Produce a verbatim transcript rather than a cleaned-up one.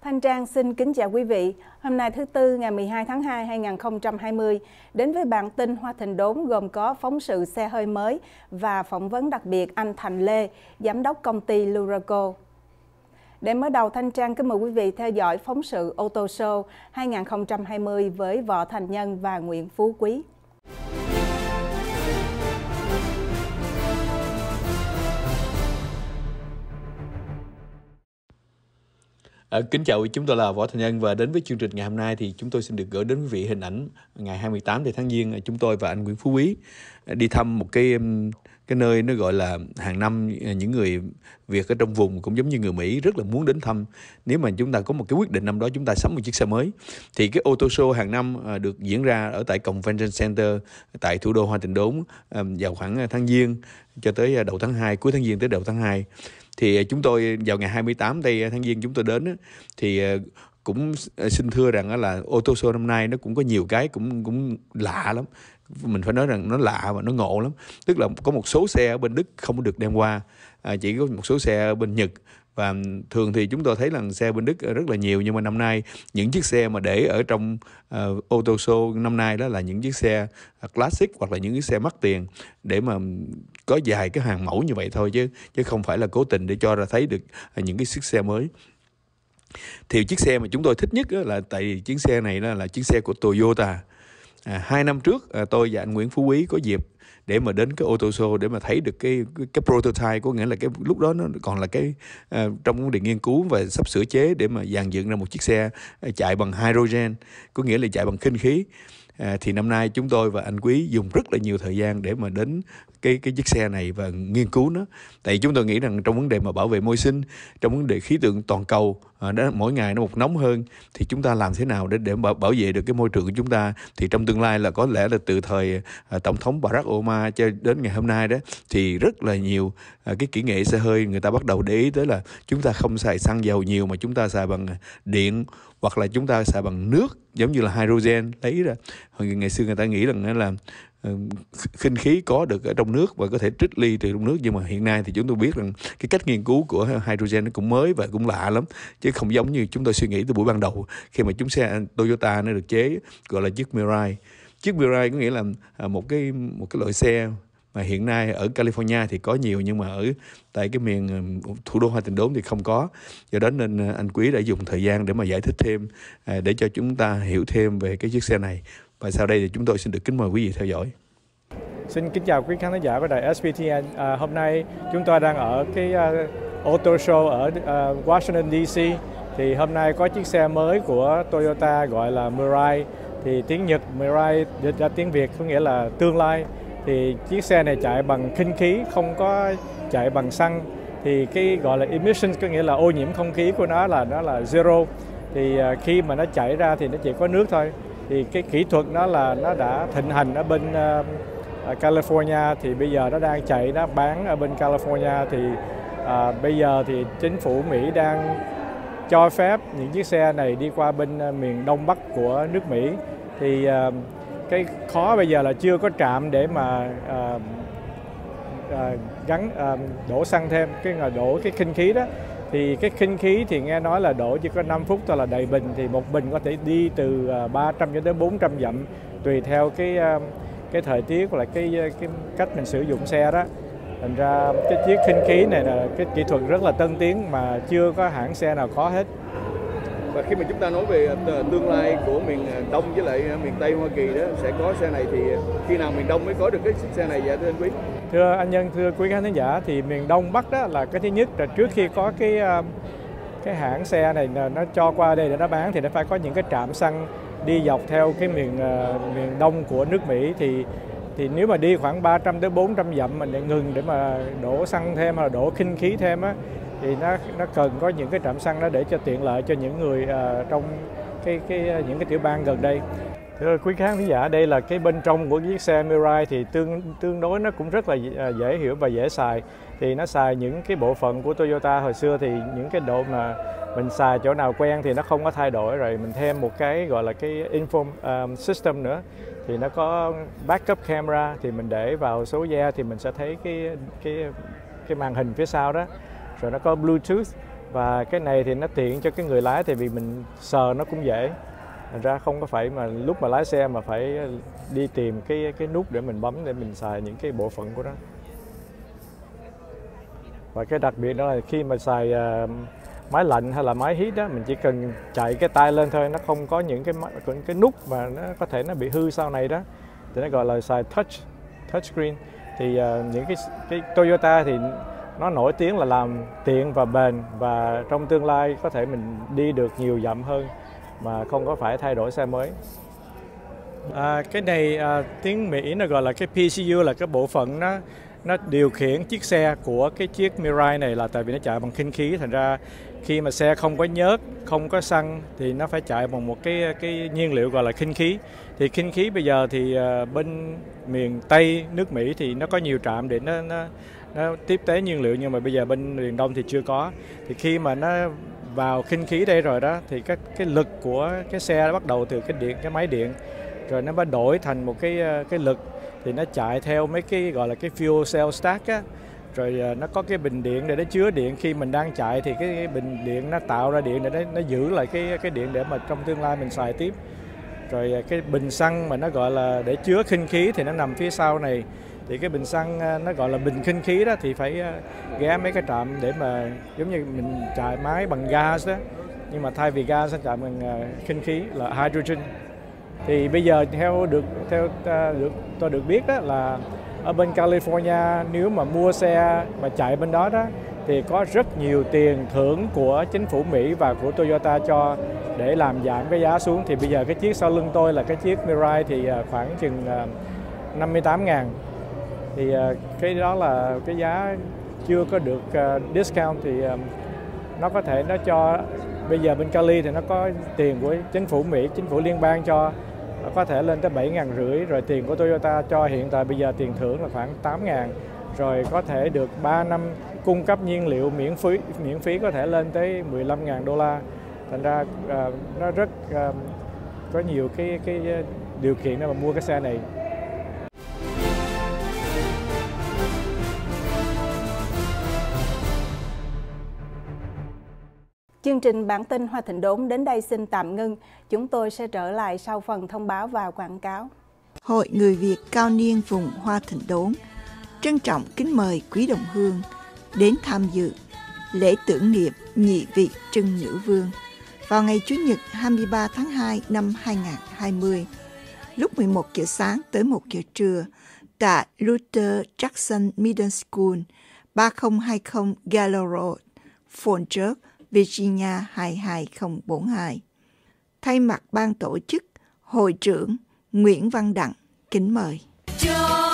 Thanh Trang xin kính chào quý vị. Hôm nay thứ Tư ngày mười hai tháng hai năm hai nghìn không trăm hai mươi, đến với bản tin Hoa Thịnh Đốn gồm có phóng sự xe hơi mới và phỏng vấn đặc biệt anh Thành Lê, giám đốc công ty Luraco. Để mở đầu, Thanh Trang kính mời quý vị theo dõi phóng sự Auto Show hai nghìn không trăm hai mươi với Võ Thành Nhân và Nguyễn Phú Quý. À, kính chào, chúng tôi là Võ Thành Nhân và đến với chương trình ngày hôm nay thì chúng tôi xin được gửi đến quý vị hình ảnh ngày hai mươi tám tháng Giêng, chúng tôi và anh Nguyễn Phú Quý đi thăm một cái cái nơi nó gọi là hàng năm những người Việt ở trong vùng cũng giống như người Mỹ rất là muốn đến thăm. Nếu mà chúng ta có một cái quyết định năm đó chúng ta sắm một chiếc xe mới thì cái Auto Show hàng năm được diễn ra ở tại Convention Center tại thủ đô Hoa Thịnh Đốn vào khoảng tháng Giêng cho tới đầu tháng hai, cuối tháng Giêng tới đầu tháng hai. Thì chúng tôi vào ngày hai mươi tám tây tháng Giêng chúng tôi đến thì cũng xin thưa rằng là Auto Show năm nay nó cũng có nhiều cái cũng cũng lạ lắm. Mình phải nói rằng nó lạ và nó ngộ lắm. Tức là có một số xe ở bên Đức không được đem qua, chỉ có một số xe ở bên Nhật. Và thường thì chúng tôi thấy là xe bên Đức rất là nhiều, nhưng mà năm nay những chiếc xe mà để ở trong uh, Auto Show năm nay đó là những chiếc xe classic hoặc là những chiếc xe mắc tiền để mà có vài cái hàng mẫu như vậy thôi, chứ chứ không phải là cố tình để cho ra thấy được những cái chiếc xe mới. Thì chiếc xe mà chúng tôi thích nhất là tại vì chiếc xe này là, là chiếc xe của Toyota. À, hai năm trước à, tôi và anh Nguyễn Phú Quý có dịp để mà đến cái Auto Show để mà thấy được cái cái, cái prototype, có nghĩa là cái lúc đó nó còn là cái uh, trong vấn đề nghiên cứu và sắp sửa chế để mà dàn dựng ra một chiếc xe chạy bằng hydrogen, có nghĩa là chạy bằng khinh khí. À, thì năm nay chúng tôi và anh Quý dùng rất là nhiều thời gian để mà đến cái cái chiếc xe này và nghiên cứu nó. Tại vì chúng tôi nghĩ rằng trong vấn đề mà bảo vệ môi sinh, trong vấn đề khí tượng toàn cầu, à, đó, mỗi ngày nó một nóng hơn, thì chúng ta làm thế nào để để bảo, bảo vệ được cái môi trường của chúng ta. Thì trong tương lai là có lẽ là từ thời à, tổng thống Barack Obama cho đến ngày hôm nay đó, thì rất là nhiều à, cái kỹ nghệ xe hơi người ta bắt đầu để ý tới là chúng ta không xài xăng dầu nhiều mà chúng ta xài bằng điện, hoặc là chúng ta xài bằng nước giống như là hydrogen lấy ra. Hồi ngày xưa người ta nghĩ rằng là uh, khinh khí có được ở trong nước và có thể trích ly từ trong nước, nhưng mà hiện nay thì chúng tôi biết rằng cái cách nghiên cứu của hydrogen nó cũng mới và cũng lạ lắm, chứ không giống như chúng tôi suy nghĩ từ buổi ban đầu khi mà chúng xe Toyota nó được chế gọi là chiếc Mirai. Chiếc Mirai có nghĩa là một cái một cái loại xe mà hiện nay ở California thì có nhiều, nhưng mà ở tại cái miền thủ đô Hoa Thịnh Đốn thì không có. Do đó nên anh Quý đã dùng thời gian để mà giải thích thêm, để cho chúng ta hiểu thêm về cái chiếc xe này. Và sau đây thì chúng tôi xin được kính mời quý vị theo dõi. Xin kính chào quý khán giả của đài ét pê tê en. À, hôm nay chúng tôi đang ở cái uh, Auto Show ở uh, Washington đê xê. Thì hôm nay có chiếc xe mới của Toyota gọi là Mirai. Thì tiếng Nhật Mirai dịch ra tiếng Việt có nghĩa là tương lai. Thì chiếc xe này chạy bằng khinh khí, không có chạy bằng xăng. Thì cái gọi là emissions có nghĩa là ô nhiễm không khí của nó là nó là zero. Thì uh, khi mà nó chạy ra thì nó chỉ có nước thôi. Thì cái kỹ thuật nó là nó đã thịnh hành ở bên uh, California, thì bây giờ nó đang chạy, nó bán ở bên California. Thì uh, bây giờ thì chính phủ Mỹ đang cho phép những chiếc xe này đi qua bên uh, miền Đông Bắc của nước Mỹ. Thì uh, cái khó bây giờ là chưa có trạm để mà uh, uh, gắn uh, đổ xăng thêm, cái là đổ cái khinh khí đó. Thì cái khinh khí thì nghe nói là đổ chỉ có năm phút thôi là đầy bình, thì một bình có thể đi từ ba trăm cho đến bốn trăm dặm tùy theo cái cái thời tiết và cái cái cách mình sử dụng xe đó. Thành ra cái chiếc khinh khí này là cái kỹ thuật rất là tân tiến mà chưa có hãng xe nào có hết. Và khi mà chúng ta nói về tương lai của miền Đông với lại miền Tây Hoa Kỳ đó sẽ có xe này, thì khi nào miền Đông mới có được cái xe này vậy thưa anh Quý? Thưa anh Nhân, thưa quý khán giả, thì miền Đông Bắc đó là cái thứ nhất là trước khi có cái cái hãng xe này nó cho qua đây để nó bán thì nó phải có những cái trạm xăng đi dọc theo cái miền uh, miền Đông của nước Mỹ. Thì thì nếu mà đi khoảng ba trăm đến bốn trăm dặm mình để ngừng để mà đổ xăng thêm hoặc là đổ khinh khí thêm á, thì nó nó cần có những cái trạm xăng đó để cho tiện lợi cho những người uh, trong cái cái những cái tiểu bang gần đây. Thưa quý khán giả, đây là cái bên trong của chiếc xe Mirai, thì tương tương đối nó cũng rất là dễ hiểu và dễ xài. Thì nó xài những cái bộ phận của Toyota hồi xưa, thì những cái độ mà mình xài chỗ nào quen thì nó không có thay đổi, rồi mình thêm một cái gọi là cái info um, system nữa. Thì nó có backup camera, thì mình để vào số ge thì mình sẽ thấy cái cái cái màn hình phía sau đó. Rồi nó có Bluetooth Và cái này thì nó tiện cho cái người lái, tại vì mình sờ nó cũng dễ. Thành ra không có phải mà lúc mà lái xe mà phải đi tìm cái cái nút để mình bấm để mình xài những cái bộ phận của nó. Và cái đặc biệt đó là khi mà xài uh, máy lạnh hay là máy heat đó, mình chỉ cần chạy cái tay lên thôi, nó không có những cái cái nút mà nó có thể nó bị hư sau này đó, thì nó gọi là xài touch touch screen. Thì uh, những cái cái Toyota thì nó nổi tiếng là làm tiện và bền, và trong tương lai có thể mình đi được nhiều dặm hơn mà không có phải thay đổi xe mới. À, cái này à, tiếng Mỹ nó gọi là cái pê xê u, là cái bộ phận nó nó điều khiển chiếc xe của cái chiếc Mirai này, là tại vì nó chạy bằng kinh khí. Thành ra khi mà xe không có nhớt, không có xăng thì nó phải chạy bằng một cái cái nhiên liệu gọi là kinh khí. Thì kinh khí bây giờ thì à, bên miền Tây nước Mỹ thì nó có nhiều trạm để nó, nó nó tiếp tế nhiên liệu, nhưng mà bây giờ bên miền Đông thì chưa có. Thì khi mà nó vào kinh khí đây rồi đó, thì các cái lực của cái xe bắt đầu từ cái điện cái máy điện, rồi nó mới đổi thành một cái cái lực, thì nó chạy theo mấy cái gọi là cái fuel cell stack á, rồi nó có cái bình điện để nó chứa điện. Khi mình đang chạy thì cái, cái bình điện nó tạo ra điện để nó, nó giữ lại cái cái điện để mà trong tương lai mình xài tiếp. Rồi cái bình xăng mà nó gọi là để chứa kinh khí thì nó nằm phía sau này. Thì cái bình xăng nó gọi là bình kinh khí đó, thì phải ghé mấy cái trạm để mà giống như mình chạy máy bằng gas đó, nhưng mà thay vì gas nó chạy bằng kinh khí là hydrogen. Thì bây giờ theo được theo được tôi được biết đó, là ở bên California nếu mà mua xe và chạy bên đó đó thì có rất nhiều tiền thưởng của chính phủ Mỹ và của Toyota cho để làm giảm cái giá xuống. Thì bây giờ cái chiếc sau lưng tôi là cái chiếc Mirai thì khoảng chừng năm mươi tám ngàn. Thì cái đó là cái giá chưa có được discount, thì nó có thể nó cho bây giờ bên Cali thì nó có tiền của chính phủ Mỹ, chính phủ liên bang cho có thể lên tới bảy ngàn rưỡi, rồi tiền của Toyota cho hiện tại bây giờ tiền thưởng là khoảng tám ngàn, rồi có thể được ba năm cung cấp nhiên liệu miễn phí, miễn phí có thể lên tới mười lăm ngàn đô la. Thành ra uh, nó rất uh, có nhiều cái cái điều kiện để mà mua cái xe này. Chương trình bản tin Hoa Thịnh Đốn đến đây xin tạm ngưng. Chúng tôi sẽ trở lại sau phần thông báo và quảng cáo. Hội Người Việt cao niên vùng Hoa Thịnh Đốn trân trọng kính mời quý đồng hương đến tham dự lễ tưởng niệm nhị vị Trưng Nữ Vương vào ngày Chủ nhật hai mươi ba tháng hai năm hai nghìn không trăm hai mươi lúc mười một giờ sáng tới một giờ trưa tại Luther Jackson Middle School, ba không hai không Gallo Road, Fort Virginia hai hai không bốn hai. Thay mặt ban tổ chức, Hội trưởng Nguyễn Văn Đặng kính mời.